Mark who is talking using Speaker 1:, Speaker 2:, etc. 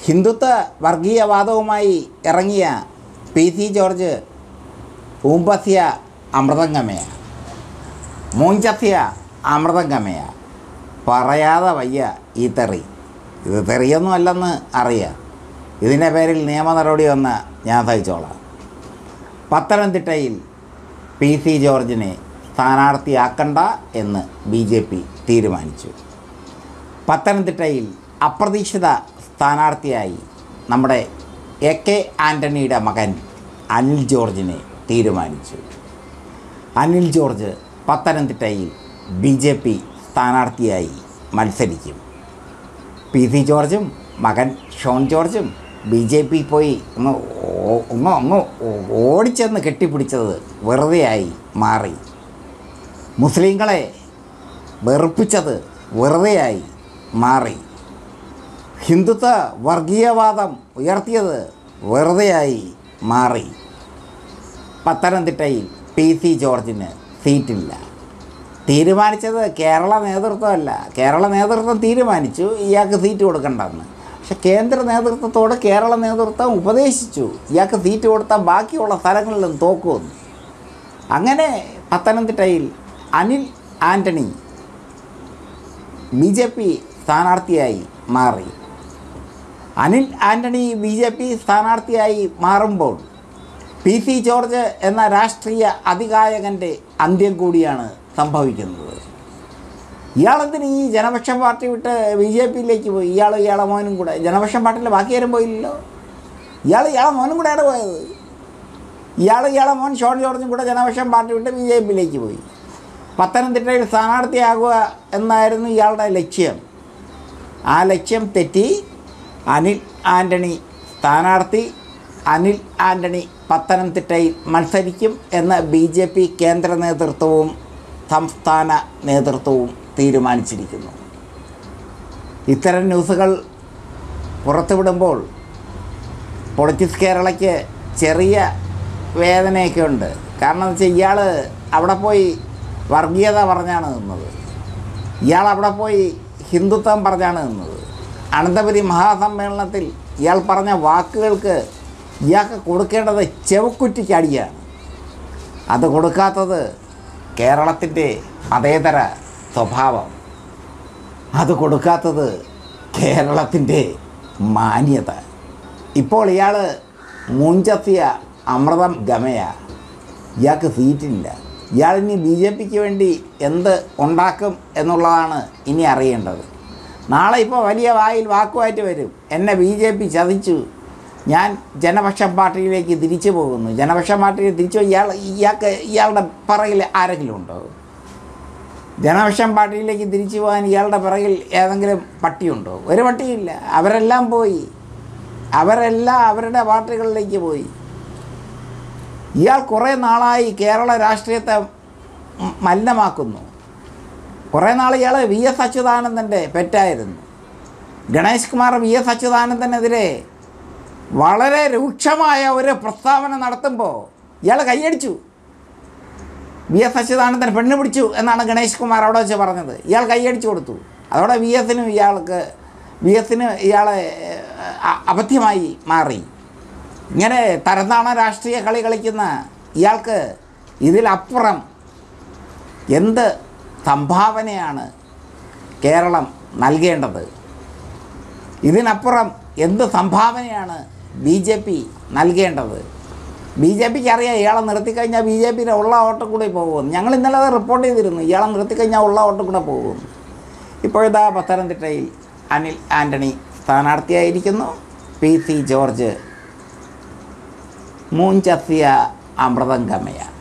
Speaker 1: ഹിന്ദുത്വ വർഗീയവാദവുമായി ഇറങ്ങിയ പി സി ജോർജ് ഊമ്പസ്യ അമൃതംഗമയ, മൂഞ്ചസ്യ അമൃതംഗമയ. പറയാതെ വയ്യ ഈ തെറി. ഇത് തെറിയൊന്നും അല്ലെന്ന് അറിയാം. ഇതിൻ്റെ പേരിൽ നിയമ നടപടി വന്ന് ഞാൻ സഹിച്ചോളാം. പത്തനംതിട്ടയിൽ പി സി ജോർജിനെ സ്ഥാനാർത്ഥിയാക്കണ്ട എന്ന് BJP തീരുമാനിച്ചു. പത്തനംതിട്ടയിൽ അപ്രതീക്ഷിത സ്ഥാനാർത്ഥിയായി നമ്മുടെ AK ആൻ്റണിയുടെ മകൻ അനിൽ ജോർജിനെ തീരുമാനിച്ചു. അനിൽ ജോർജ് പത്തനംതിട്ടയിൽ BJP സ്ഥാനാർത്ഥിയായി മത്സരിക്കും. പി സി ജോർജും മകൻ ഷോൺ ജോർജും BJP പോയി ഒന്ന് ഓടിച്ചെന്ന് കെട്ടിപ്പിടിച്ചത് വെറുതെയായി മാറി. മുസ്ലിങ്ങളെ വെറുപ്പിച്ചത് വെറുതെയായി മാറി. ഹിന്ദുത്വ വർഗീയവാദം ഉയർത്തിയത് വെറുതെയായി മാറി. പത്തനംതിട്ടയിൽ പി സി ജോർജിന് സീറ്റില്ല. തീരുമാനിച്ചത് കേരള നേതൃത്വമല്ല. കേരള നേതൃത്വം തീരുമാനിച്ചു ഇയാൾക്ക് സീറ്റ് കൊടുക്കണ്ടെന്ന്. പക്ഷെ കേന്ദ്ര നേതൃത്വത്തോട് കേരള നേതൃത്വം ഉപദേശിച്ചു ഇയാൾക്ക് സീറ്റ് കൊടുത്താൽ ബാക്കിയുള്ള സ്ഥലങ്ങളിലും തോക്കുമെന്ന്. അങ്ങനെ പത്തനംതിട്ടയിൽ അനിൽ ആൻ്റണി BJP സ്ഥാനാർത്ഥിയായി മാറി. അനിൽ ആൻ്റണി BJP സ്ഥാനാർത്ഥിയായി മാറുമ്പോൾ പി സി ജോർജ് എന്ന രാഷ്ട്രീയ അതികായകൻ്റെ അന്ത്യം കൂടിയാണ് സംഭവിക്കുന്നത്. ഇയാളെന്തിന് ഈ ജനപക്ഷം പാർട്ടി വിട്ട് BJPയിലേക്ക് പോയി? ഇയാളെ മോനും കൂടെ. ജനപക്ഷം പാർട്ടിയിൽ ബാക്കി ആരും പോയില്ലല്ലോ. ഇയാളെ മോനും കൂടെയാണ് പോയത്. ഇയാളെ മോൻ ഷോൺ ജോർജും കൂടെ ജനപക്ഷം പാർട്ടി വിട്ട് BJPയിലേക്ക് പോയി. പത്തനംതിട്ടയിൽ സ്ഥാനാർത്ഥിയാകുക എന്നായിരുന്നു ഇയാളുടെ ലക്ഷ്യം. ആ ലക്ഷ്യം തെറ്റി. അനിൽ ആൻ്റണി സ്ഥാനാർത്ഥി. അനിൽ ആൻ്റണി പത്തനംതിട്ടയിൽ മത്സരിക്കും എന്ന് BJP കേന്ദ്ര നേതൃത്വവും സംസ്ഥാന നേതൃത്വവും തീരുമാനിച്ചിരിക്കുന്നു. ഇത്തരം ന്യൂസുകൾ പുറത്തുവിടുമ്പോൾ പൊളിറ്റിക്സ് കേരളയ്ക്ക് ചെറിയ വേദനയൊക്കെ ഉണ്ട്. കാരണം എന്ന് വെച്ചാൽ ഇയാൾ അവിടെ പോയി വർഗീയത പറഞ്ഞാണ് നിന്നത്. ഇയാൾ അവിടെ പോയി ഹിന്ദുത്വം പറഞ്ഞാണ് നിന്നത്. അനന്തപുരി മഹാസമ്മേളനത്തിൽ ഇയാൾ പറഞ്ഞ വാക്കുകൾക്ക് ഇയാൾക്ക് കൊടുക്കേണ്ടത് ചെവക്കുറ്റിക്കടിയാണ്. അത് കൊടുക്കാത്തത് കേരളത്തിൻ്റെ മതേതര സ്വഭാവം. അത് കൊടുക്കാത്തത് കേരളത്തിൻ്റെ മാന്യത. ഇപ്പോൾ ഇയാൾ മൂഞ്ചത്തിയ അമൃതം ഗമയ. ഇയാൾക്ക് സീറ്റില്ല. ഇയാളിനി BJPക്ക് വേണ്ടി എന്ത് ഉണ്ടാക്കും എന്നുള്ളതാണ് ഇനി അറിയേണ്ടത്. നാളെ ഇപ്പോൾ വലിയ വായിൽ വാക്കുമായിട്ട് വരും. എന്നെ BJP ചതിച്ചു, ഞാൻ ജനപക്ഷം പാർട്ടിയിലേക്ക് തിരിച്ചു പോകുന്നു. ജനപക്ഷം പാർട്ടിയിൽ തിരിച്ചു ഇയാളുടെ പിറകിൽ ആരെങ്കിലും ഉണ്ടോ? ജനപക്ഷം പാർട്ടിയിലേക്ക് തിരിച്ചു പോകാൻ ഇയാളുടെ പിറകിൽ ഏതെങ്കിലും പട്ടിയുണ്ടോ? ഒരു പട്ടിയില്ല. അവരെല്ലാം പോയി. അവരെല്ലാം അവരുടെ പാർട്ടികളിലേക്ക് പോയി. ഇയാൾ കുറേ നാളായി കേരള രാഷ്ട്രീയത്തെ മലിനമാക്കുന്നു. കുറേ നാൾ ഇയാൾ VS അച്യുതാനന്ദൻ്റെ പെറ്റായിരുന്നു. ഗണേഷ് കുമാർ VS അച്യുതാനന്ദനെതിരെ വളരെ രൂക്ഷമായ ഒരു പ്രസ്താവന നടത്തുമ്പോൾ ഇയാൾ കൈയടിച്ചു. VS അച്യുതാനന്ദൻ പെണ്ണ് പിടിച്ചു എന്നാണ് ഗണേഷ് കുമാർ അവിടെ വെച്ച് പറഞ്ഞത്. ഇയാൾ കൈയടിച്ചു കൊടുത്തു. അതോടെ VSന് ഇയാളെ അബദ്ധ്യമായി മാറി. ഇങ്ങനെ തരംതാണ രാഷ്ട്രീയ കളി കളിക്കുന്ന ഇയാൾക്ക് ഇതിലപ്പുറം എന്ത് സംഭാവനയാണ് കേരളം നൽകേണ്ടത്? ഇതിനപ്പുറം എന്ത് സംഭാവനയാണ് BJP നൽകേണ്ടത്? BJPക്ക് അറിയാം ഇയാളെ നിർത്തിക്കഴിഞ്ഞാൽ BJPയുടെ ഉള്ള ഓട്ടം കൂടെ പോകുമെന്ന്. ഞങ്ങൾ ഇന്നലെ അത് റിപ്പോർട്ട് ചെയ്തിരുന്നു. ഇയാളെ നിർത്തിക്കഴിഞ്ഞാൽ ഉള്ള ഓട്ടം കൂടെ പോകുമെന്ന്. ഇപ്പോഴിതാ പത്തനംതിട്ടയിൽ അനിൽ ആൻ്റണി സ്ഥാനാർത്ഥിയായിരിക്കുന്നു. പി സി ജോർജ് മൂഞ്ചത്തിയ അമൃതംഗമയ.